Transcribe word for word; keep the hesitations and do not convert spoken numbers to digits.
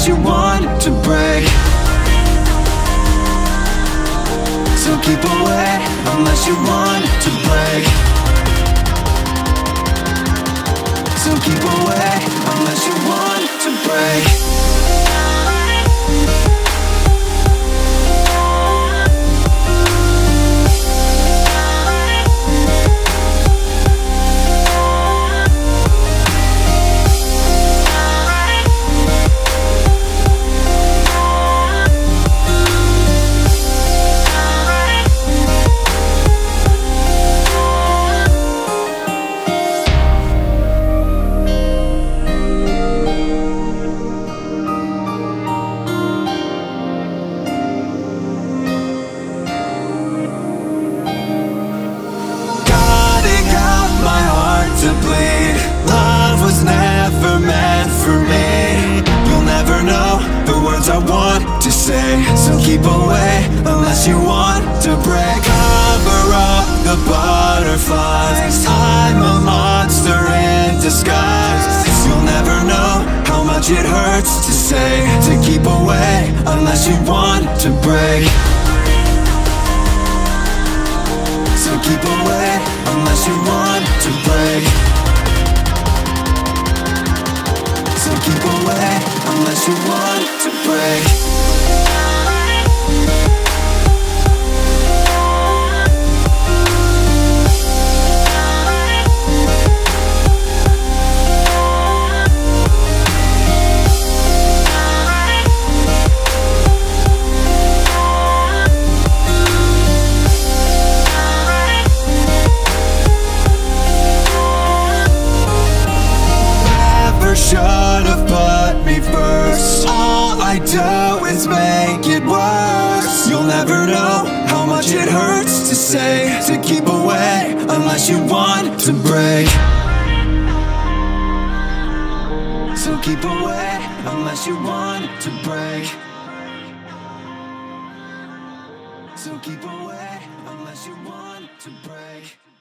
unless you want to break. So keep away unless you want to break. So keep away unless you want to break. To bleed. Love was never meant for me. You'll never know the words I want to say. So keep away unless you want to break. Cover up the butterflies. I'm a monster in disguise. You'll never know how much it hurts to say. To keep away unless you want to break. So keep away unless you want to break. So keep away unless you want to break. Should've put me first. All I do is make it worse. You'll never know how much it hurts to say. To keep away unless you want to break. So keep away unless you want to break. So keep away unless you want to break.